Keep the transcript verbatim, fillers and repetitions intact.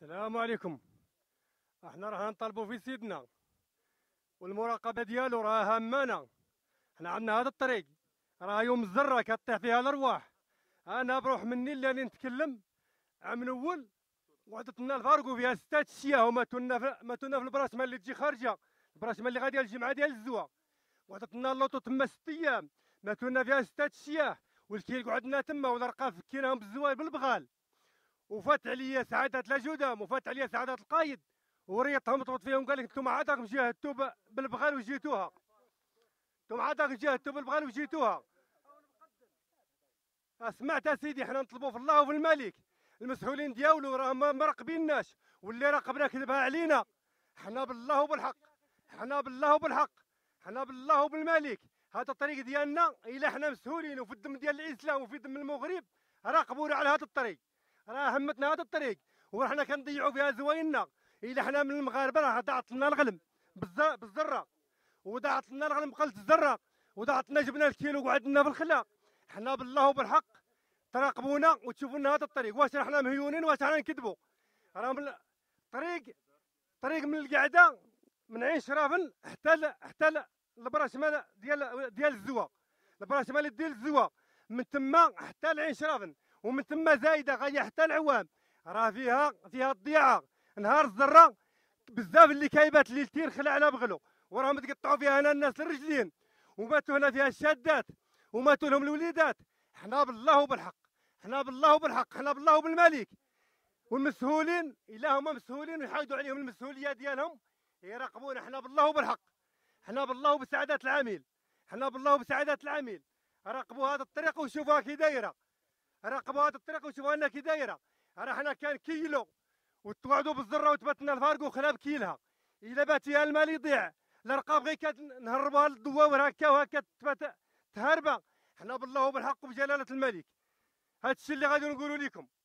السلام عليكم. احنا راه نطالبوا في سيدنا والمراقبه ديالو راه هامانا. احنا عندنا هذا الطريق راه يوم الزره كطيح فيها الارواح. انا بروح مني اللي نتكلم عام الاول وعدت لنا الفارقو فيها ستة اشياء وماتوا لنا في ماتوا لنا في البراسمه اللي تجي خارجه، البراسمه اللي غاديه الجمعه ديال الزوا، وعدت لنا اللوطو تما ست ايام ماتوا لنا فيها ستة اشياء، والكيل قعدنا تما والرقاف فكيناهم بالزوايا بالبغال، وفات عليا سعادة لاجودام وفات عليا سعادة القايد وريطهم طبط فيهم قال لك انتم عاد راكم جاهدتوا بالبغال وجيتوها، انتم عاد راكم جاهدتوا بالبغال وجيتوها. سمعت سيدي، حنا نطلبوا في الله وفي الملك، المسؤولين ديالو راه ما مراقبيناش، واللي راقبنا كذبها علينا. حنا بالله وبالحق، حنا بالله وبالحق، حنا بالله وبالملك، هذا الطريق ديالنا الا حنا مسؤولين وفي الدم ديال الاسلام وفي دم المغرب راقبونا على هذا الطريق، راه همتنا هذا الطريق وحنا كنضيعوا فيها زوايننا. الا حنا من المغاربه راه ضاعت لنا الغلم بالزره، وضاعت لنا الغلم قلت الزره، وضاعت لنا جبنا الكيلو وقعدنا في الخلاق. حنا بالله وبالحق تراقبونا وتشوفوا لنا هذا الطريق، واش حنا مهيونين واش حنا نكذبوا؟ راه من الطريق طريق من القعده من عين شرافن حتى حتى البراشمه ديال ديال الزوا، البراشمه ديال الزوا من تما حتى لعين شرافن، ومن تما زايده غايه حتى العوام، راه فيها فيها الضياعه. نهار الزره بزاف اللي كايبات ليلتين خلع على بغلو، وراهم تقطعوا فيها هنا الناس الرجلين، وماتوا هنا فيها الشادات وماتوا لهم الوليدات. حنا بالله وبالحق، حنا بالله وبالحق، حنا بالله وبالملك، والمسؤولين الا هما مسؤولين ويحايدوا عليهم المسؤوليه ديالهم يراقبونا. حنا بالله وبالحق، حنا بالله وبسعاده العامل، حنا بالله وبسعاده العامل، راقبوا هذا الطريق وشوفوها كي دايره، راقبوا هذا الطريق وشوفوها لنا كي دايره. راه حنا كان كيلو وتوعدوا بالزره وتباتنا الفارق وخلاب كيلها، الا بات فيها المال يضيع، الارقام غير كنهربوها للدواور هكا وهكا تبات تهربه. حنا بالله وبالحق وبجلاله الملك هذا الشيء اللي غادي نقولوا لكم.